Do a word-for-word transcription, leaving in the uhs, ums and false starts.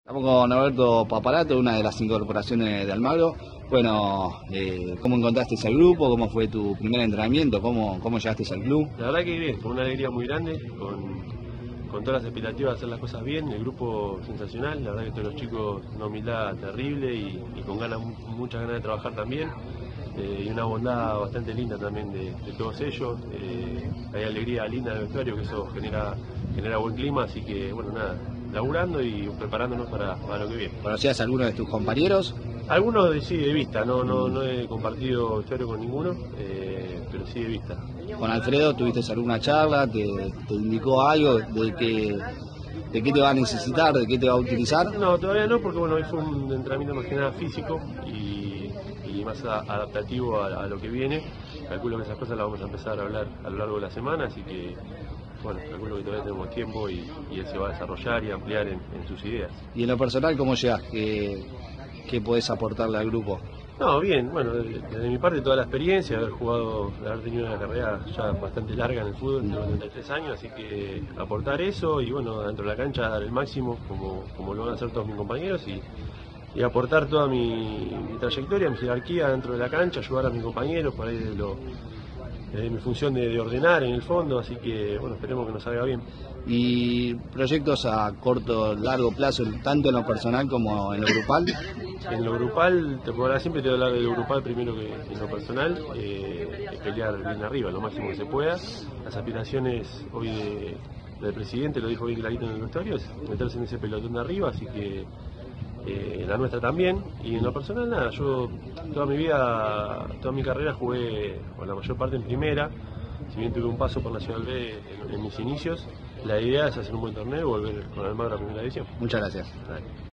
Estamos con Alberto Paparato, una de las incorporaciones de Almagro. Bueno, eh, ¿cómo encontraste al grupo? ¿Cómo fue tu primer entrenamiento? ¿Cómo, cómo llegaste al club? La verdad que bien, con una alegría muy grande, con, con todas las expectativas de hacer las cosas bien, el grupo sensacional, la verdad que todos los chicos una humildad terrible y, y con ganas, muchas ganas de trabajar también, eh, y una bondad bastante linda también de, de todos ellos. Eh, hay alegría linda en el vestuario, que eso genera, genera buen clima, así que bueno, nada, laburando y preparándonos para, para lo que viene. ¿Conocías a alguno de tus compañeros? Algunos de, sí de vista, no, no, no he compartido vestuario con ninguno, eh, pero sí de vista. ¿Con Alfredo tuviste alguna charla? ¿Te, te indicó algo de que, de qué te va a necesitar, de qué te va a utilizar? No, todavía no, porque bueno, hoy fue un entrenamiento más que nada físico y, y más a, adaptativo a, a lo que viene. Calculo que esas cosas las vamos a empezar a hablar a lo largo de la semana, así que bueno, calculo que todavía tenemos tiempo y, y él se va a desarrollar y ampliar en, en sus ideas. ¿Y en lo personal cómo llegas? ¿Qué, qué podés aportarle al grupo? No, bien, bueno, desde, desde mi parte toda la experiencia, haber jugado, haber tenido una carrera ya bastante larga en el fútbol, tengo treinta y tres años, así que aportar eso y bueno, dentro de la cancha dar el máximo, como, como lo van a hacer todos mis compañeros, y, y aportar toda mi, mi trayectoria, mi jerarquía dentro de la cancha, ayudar a mis compañeros, por ahí de lo, de mi función de, de ordenar en el fondo, así que bueno, esperemos que nos salga bien. ¿Y proyectos a corto, largo plazo, tanto en lo personal como en lo grupal? En lo grupal, te puedo hablar, siempre te voy a hablar de lo grupal primero que en lo personal, eh, pelear bien arriba, lo máximo que se pueda. Las aspiraciones hoy de, del presidente, lo dijo bien clarito en el vestuario, es meterse en ese pelotón de arriba, así que eh, la nuestra también. Y en lo personal, nada, yo toda mi vida, toda mi carrera jugué, o la mayor parte en primera, si bien tuve un paso por Nacional B en, en mis inicios, la idea es hacer un buen torneo y volver con Almagro a primera división. Muchas gracias. Dale.